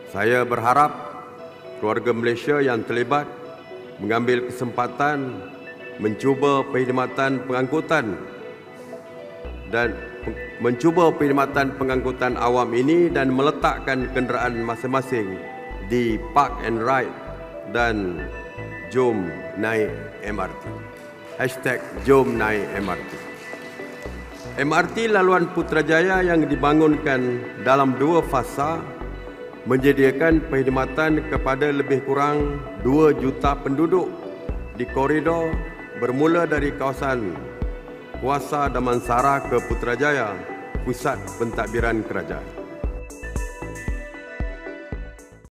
Saya berharap keluarga Malaysia yang terlibat mengambil kesempatan mencuba perkhidmatan pengangkutan awam ini dan meletakkan kenderaan masing-masing di Park and Ride dan jom naik MRT. #jom naik MRT. MRT laluan Putrajaya yang dibangunkan dalam 2 fasa menyediakan perkhidmatan kepada lebih kurang 2 juta penduduk di koridor bermula dari kawasan Kuasa Damansara ke Putrajaya, pusat pentadbiran kerajaan.